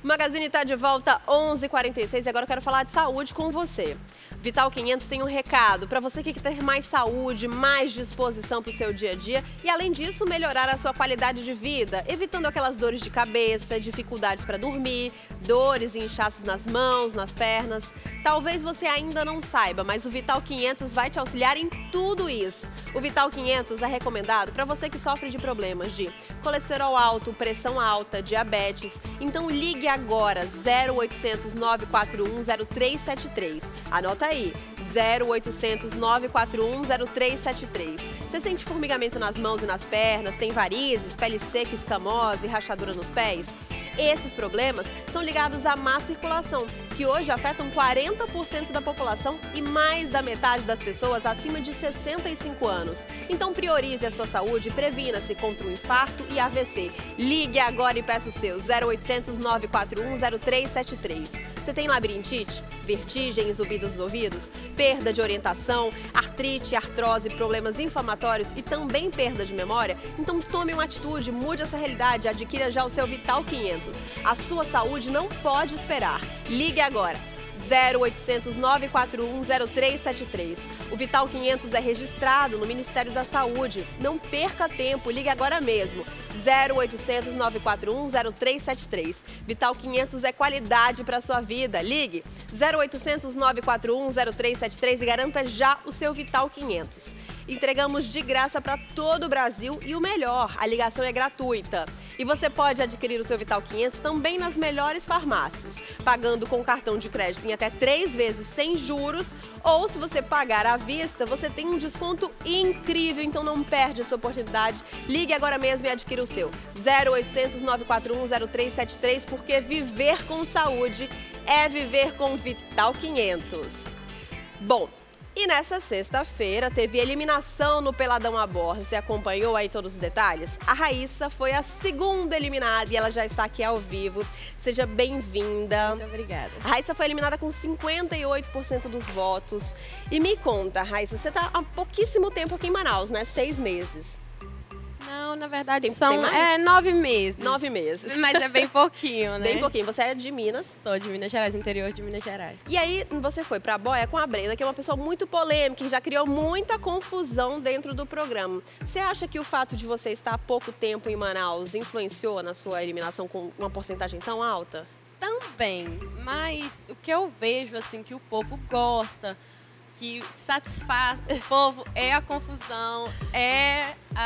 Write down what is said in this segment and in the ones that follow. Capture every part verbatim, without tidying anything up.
Magazine está de volta onze e quarenta e seis e agora eu quero falar de saúde com você. Vital quinhentos tem um recado para você que quer ter mais saúde, mais disposição para o seu dia a dia e, além disso, melhorar a sua qualidade de vida, evitando aquelas dores de cabeça, dificuldades para dormir, dores e inchaços nas mãos, nas pernas. Talvez você ainda não saiba, mas o Vital quinhentos vai te auxiliar em tudo isso. O Vital quinhentos é recomendado para você que sofre de problemas de colesterol alto, pressão alta, diabetes. Então ligue agora, zero oitocentos, nove quatro um, zero três sete três. Anota aí, zero oitocentos, nove quatro um, zero três sete três. Você sente formigamento nas mãos e nas pernas, tem varizes, pele seca, escamosa e rachadura nos pés? Esses problemas são ligados à má circulação, que hoje afetam quarenta por cento da população e mais da metade das pessoas acima de sessenta e cinco anos. Então priorize a sua saúde e previna-se contra o infarto e A V C. Ligue agora e peça o seu zero oitocentos, nove quatro um, zero três sete três. Você tem labirintite, vertigem e zumbido dos ouvidos, perda de orientação, artrite, artrose, problemas inflamatórios e também perda de memória? Então tome uma atitude, mude essa realidade e adquira já o seu Vital quinhentos. A sua saúde não pode esperar. Ligue agora. zero oitocentos, nove quatro um, zero três sete três. O Vital quinhentos é registrado no Ministério da Saúde. Não perca tempo, ligue agora mesmo. zero oitocentos, nove quatro um, zero três sete três. Vital quinhentos é qualidade para a sua vida. Ligue zero oitocentos, nove quatro um, zero três sete três e garanta já o seu Vital quinhentos. Entregamos de graça para todo o Brasil e o melhor, a ligação é gratuita. E você pode adquirir o seu Vital quinhentos também nas melhores farmácias, pagando com cartão de crédito em até três vezes sem juros, ou se você pagar à vista, você tem um desconto incrível, então não perde essa oportunidade. Ligue agora mesmo e adquira o seu. zero oitocentos, nove quatro um, zero três sete três, porque viver com saúde é viver com Vital quinhentos. Bom, e nessa sexta-feira teve eliminação no Peladão a Bordo. Você acompanhou aí todos os detalhes? A Raíssa foi a segunda eliminada e ela já está aqui ao vivo. Seja bem-vinda. Muito obrigada. A Raíssa foi eliminada com cinquenta e oito por cento dos votos. E me conta, Raíssa, você está há pouquíssimo tempo aqui em Manaus, né? Seis meses. Não, na verdade tem, são tem é, nove meses. Nove meses. Mas é bem pouquinho, né? Bem pouquinho. Você é de Minas? Sou de Minas Gerais, interior de Minas Gerais. E aí você foi pra boia com a Brenda, que é uma pessoa muito polêmica, que já criou muita confusão dentro do programa. Você acha que o fato de você estar há pouco tempo em Manaus influenciou na sua eliminação com uma porcentagem tão alta? Também, mas o que eu vejo, assim, que o povo gosta, que satisfaz o povo é a confusão, é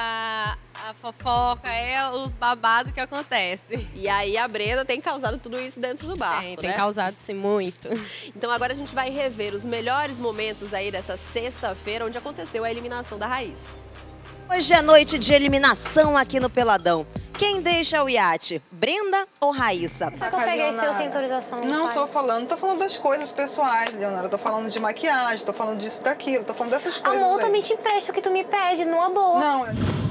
a, a fofoca, é os babados que acontecem. E aí a Brenda tem causado tudo isso dentro do barco, Tem, né? tem causado sim muito. Então agora a gente vai rever os melhores momentos aí dessa sexta-feira, onde aconteceu a eliminação da Raíssa. Hoje é noite de eliminação aqui no Peladão. Quem deixa o iate? Brenda ou Raíssa? Só que eu peguei seu sem autorização. Não pai. tô falando, tô falando das coisas pessoais, Leonora. Tô falando de maquiagem, tô falando disso, daquilo, tô falando dessas coisas. Amor, eu aí. também te empresto o que tu me pede, numa boa. Não,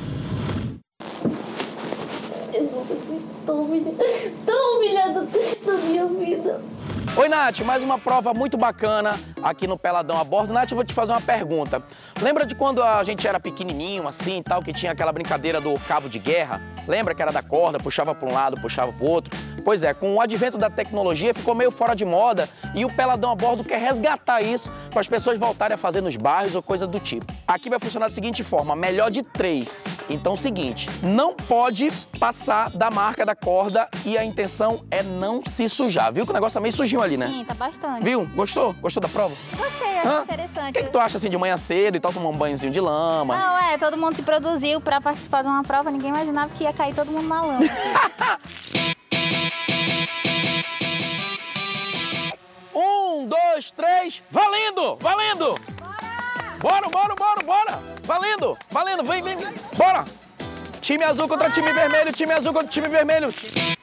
Tô humilhada, tô humilhada da minha vida. Oi, Nath, mais uma prova muito bacana aqui no Peladão a Bordo. Nath, eu vou te fazer uma pergunta. Lembra de quando a gente era pequenininho, assim, e tal, que tinha aquela brincadeira do cabo de guerra? Lembra que era da corda, puxava para um lado, puxava para o outro? Pois é, com o advento da tecnologia ficou meio fora de moda e o Peladão a Bordo quer resgatar isso para as pessoas voltarem a fazer nos bairros ou coisa do tipo. Aqui vai funcionar da seguinte forma, melhor de três. Então, seguinte, não pode passar da marca da corda e a intenção é não se sujar. Viu que o negócio tá meio sujinho ali, né? Sim, tá bastante. Viu? Gostou? Gostou da prova? Gostei, acho Hã? interessante. O que, que tu acha assim de manhã cedo e tal, tomar um banhozinho de lama? Não, é, todo mundo se produziu pra participar de uma prova, ninguém imaginava que ia cair todo mundo na lama. Um, dois, três, valendo! Valendo! Bora! Bora, bora, bora, bora! Valendo! Valendo, vem, vem, vem! Bora! Time azul contra time vermelho, time azul contra time vermelho.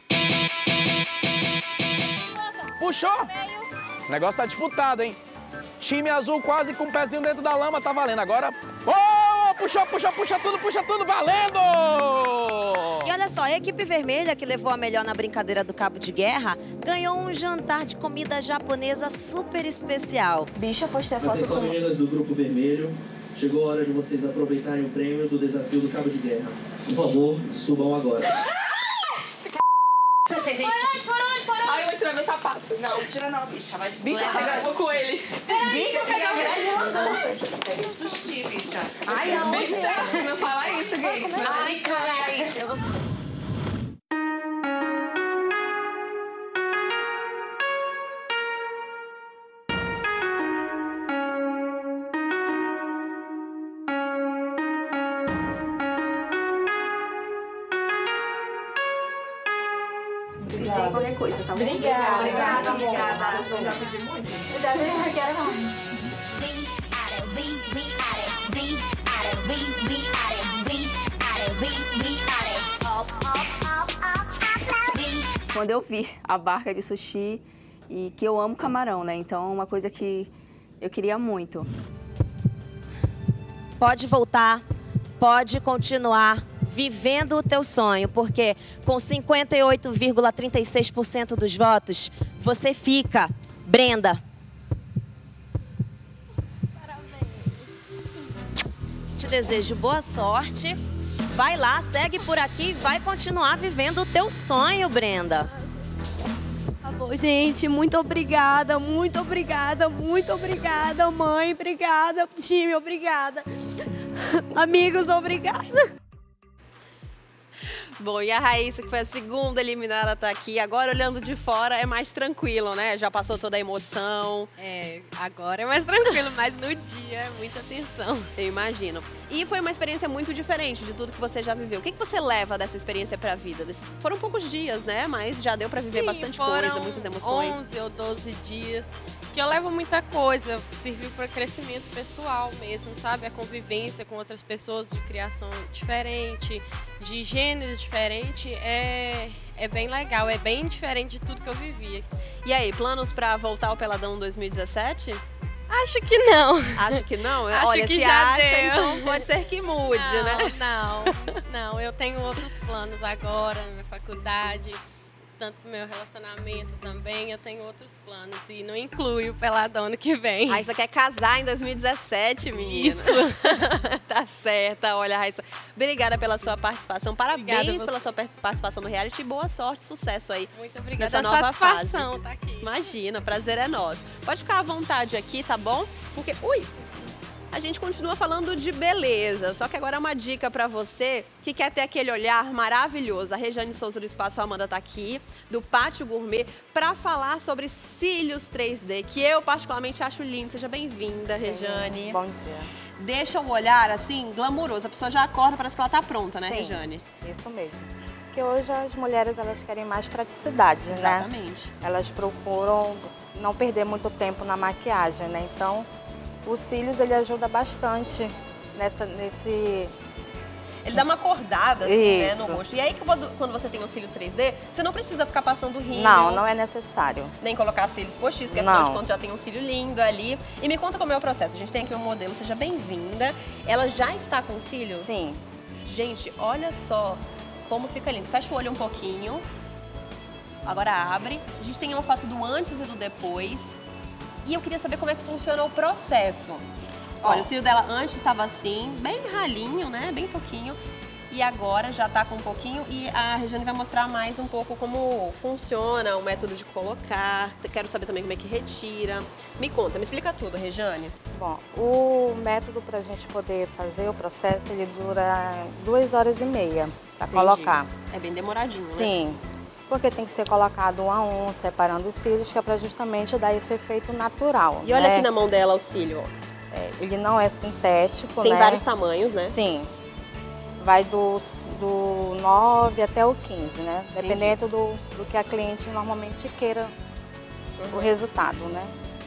Puxou? O negócio tá disputado, hein? Time azul quase com o pezinho dentro da lama, tá valendo. Agora, oh, puxou, puxa, puxa tudo, puxa tudo, valendo! E olha só, a equipe vermelha, que levou a melhor na brincadeira do cabo de guerra, ganhou um jantar de comida japonesa super especial. Bicho, eu postei a foto Atenção, com... meninas do Grupo Vermelho. Chegou a hora de vocês aproveitarem o prêmio do desafio do cabo de guerra. Por favor, subam agora. Por onde, por onde, por onde? Ai, eu vou tirar meu sapato. Não, tira não, bicha. Vai de Bicha, chega. Vou com ele. Bicha, chega. Pega sushi, bicha. Ai, não. Bicha, não fala isso, Gates. Ai, caralho. Obrigada. Qualquer coisa, tá bom? Obrigada. Obrigada, Obrigada. Eu já pedi muito. Eu já não quero não. Quando eu vi a barca de sushi, e que eu amo camarão, né? Então é uma coisa que eu queria muito. Pode voltar, pode continuar vivendo o teu sonho, porque com cinquenta e oito vírgula trinta e seis por cento dos votos, você fica. Brenda. Parabéns. Te desejo boa sorte. Vai lá, segue por aqui e vai continuar vivendo o teu sonho, Brenda. Tá bom, gente, muito obrigada, muito obrigada, muito obrigada, mãe, obrigada, time, obrigada. Amigos, obrigada. Bom, e a Raíssa, que foi a segunda eliminada, tá aqui. Agora, olhando de fora, é mais tranquilo, né? Já passou toda a emoção. É, agora é mais tranquilo, mas no dia é muita tensão. Eu imagino. E foi uma experiência muito diferente de tudo que você já viveu. O que, que você leva dessa experiência pra vida? Desses... Foram poucos dias, né? Mas já deu pra viver Sim, bastante foram coisa, muitas emoções. onze ou doze dias. Que eu levo muita coisa, serviu para crescimento pessoal mesmo, sabe? A convivência com outras pessoas de criação diferente, de gêneros diferentes, é, é bem legal, é bem diferente de tudo que eu vivia. E aí, planos para voltar ao Peladão dois mil e dezessete? Acho que não. Acho que não? Acho Olha, que se já acha, deu. então pode ser que mude, não, né? Não, não, eu tenho outros planos agora na minha faculdade. Tanto no meu relacionamento também, eu tenho outros planos e não inclui o Peladão ano que vem. Raíssa quer casar em dois mil e dezessete, menina. Isso. Tá certa. Olha, Raíssa, obrigada pela sua participação. Parabéns Obrigada, pela sua participação no reality e boa sorte, sucesso aí. Muito obrigada. Nessa nova satisfação fase. tá aqui. Imagina, o prazer é nosso. Pode ficar à vontade aqui, tá bom? Porque, ui, a gente continua falando de beleza, só que agora é uma dica pra você que quer ter aquele olhar maravilhoso. A Rejane Souza do Espaço Amanda tá aqui, do Pátio Gourmet, pra falar sobre cílios três D, que eu particularmente acho lindo. Seja bem-vinda, Rejane. Bom dia. Deixa o olhar, assim, glamouroso. A pessoa já acorda, parece que ela tá pronta, né, Sim, Rejane? Isso mesmo. Porque hoje as mulheres, elas querem mais praticidade, né? Exatamente. Elas procuram não perder muito tempo na maquiagem, né? Então, os cílios, ele ajuda bastante nessa, nesse... Ele dá uma acordada, assim, né, Isso. no rosto. E aí, quando, quando você tem os cílios três D, você não precisa ficar passando rímel. Não, não é necessário. Nem colocar cílios postiços, porque afinal Não. de contas já tem um cílio lindo ali. E me conta como é o processo. A gente tem aqui um modelo, seja bem-vinda. Ela já está com cílio? Sim. Gente, olha só como fica lindo. Fecha o olho um pouquinho. Agora abre. A gente tem uma foto do antes e do depois. E eu queria saber como é que funciona o processo. Olha, Ó. o cílio dela antes estava assim, bem ralinho, né? Bem pouquinho. E agora já tá com um pouquinho. E a Rejane vai mostrar mais um pouco como funciona o método de colocar. Quero saber também como é que retira. Me conta, me explica tudo, Rejane. Bom, o método para a gente poder fazer o processo, ele dura duas horas e meia para Entendi. colocar. É bem demoradinho, né? Sim, porque tem que ser colocado um a um, separando os cílios, que é para justamente dar esse efeito natural. E olha né? aqui na mão dela o cílio, ó. É, ele não é sintético, Tem né? vários tamanhos, né? Sim. Vai do, do nove até o quinze, né? Entendi. Dependendo do, do que a cliente normalmente queira Uhum. o resultado, né?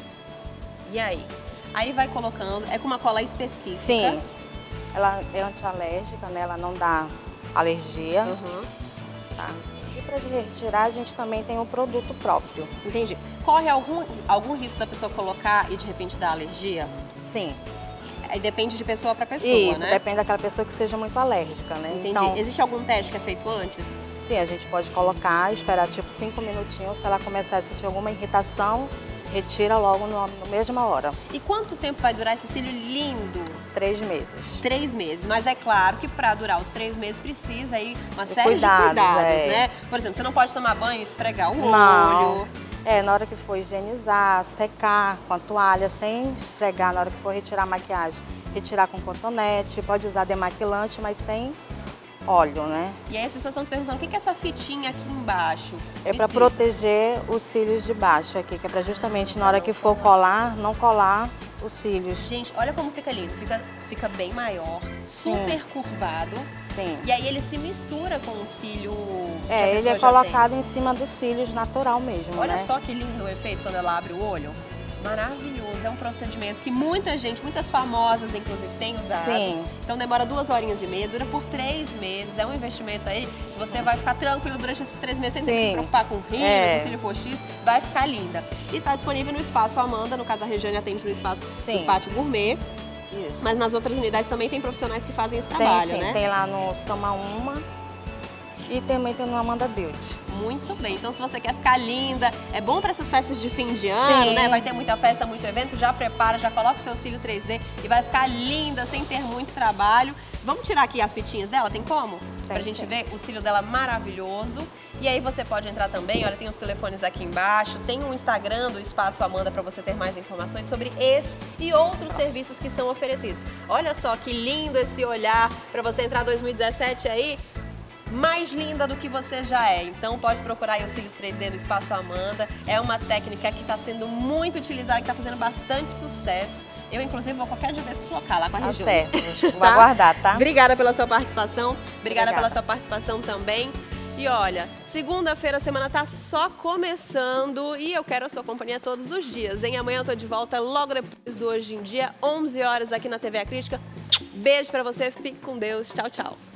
E aí? Aí vai colocando, é com uma cola específica. Sim. Ela é antialérgica, né? Ela não dá alergia. Uhum. Tá? E para retirar, a gente também tem um produto próprio. Entendi. Corre algum, algum risco da pessoa colocar e de repente dar alergia? Sim. Aí depende de pessoa para pessoa, Isso, né? depende daquela pessoa que seja muito alérgica, né? Entendi. Então, Existe algum teste que é feito antes? sim, a gente pode colocar, esperar tipo cinco minutinhos. Se ela começar a sentir alguma irritação, retira logo no, na mesma hora. E quanto tempo vai durar esse cílio lindo? Três meses. Três meses. Mas é claro que para durar os três meses precisa aí uma De série cuidados, de cuidados, é. né? Por exemplo, você não pode tomar banho e esfregar o Não. olho. É, na hora que for higienizar, secar com a toalha, sem esfregar, na hora que for retirar a maquiagem, retirar com cotonete, pode usar demaquilante, mas sem óleo, né? E aí as pessoas estão se perguntando, o que é essa fitinha aqui embaixo? É Me para explica. proteger os cílios de baixo aqui, que é para justamente na hora que for colar, não colar os cílios. Gente, olha como fica lindo. Fica, fica bem maior, super Sim. curvado. Sim. E aí ele se mistura com o cílio que a É, ele pessoa é já colocado tem. em cima dos cílios natural mesmo, Olha né? só que lindo o efeito quando ela abre o olho. Maravilhoso. É um procedimento que muita gente, muitas famosas, inclusive, têm usado. Sim. Então demora duas horinhas e meia, dura por três meses. É um investimento aí que você vai ficar tranquilo durante esses três meses, sem ter que se Sim. preocupar com rímel, É. com cílio postiço. Vai ficar linda. E está disponível no Espaço Amanda. No caso, a Regiane atende no Espaço Sim. do Pátio Gourmet. Isso. Mas nas outras unidades também tem profissionais que fazem esse Tem, trabalho, sim. né? Tem lá no Sama Uma e também tem no Amanda Beauty. Muito bem. Então, se você quer ficar linda, é bom para essas festas de fim de ano, Sim. né? Vai ter muita festa, muito evento, já prepara, já coloca o seu cílio três D e vai ficar linda, sem ter muito trabalho. Vamos tirar aqui as fitinhas dela, tem como? Tem, pra gente sim. ver o cílio dela maravilhoso. E aí você pode entrar também, olha, tem os telefones aqui embaixo, tem o Instagram do Espaço Amanda para você ter mais informações sobre esse e outros serviços que são oferecidos. Olha só que lindo esse olhar para você entrar dois mil e dezessete aí, mais linda do que você já é. Então pode procurar aí os cílios três D no Espaço Amanda. É uma técnica que está sendo muito utilizada, que está fazendo bastante sucesso. Eu, inclusive, vou qualquer dia desse colocar lá com a Tá Regiane. certo. Vou aguardar, tá? Obrigada pela sua participação. Obrigada, Obrigada. pela sua participação também. E olha, segunda-feira a semana tá só começando e eu quero a sua companhia todos os dias, hein? Amanhã eu tô de volta logo depois do Hoje em Dia, onze horas aqui na T V A Crítica. Beijo pra você, fique com Deus. Tchau, tchau.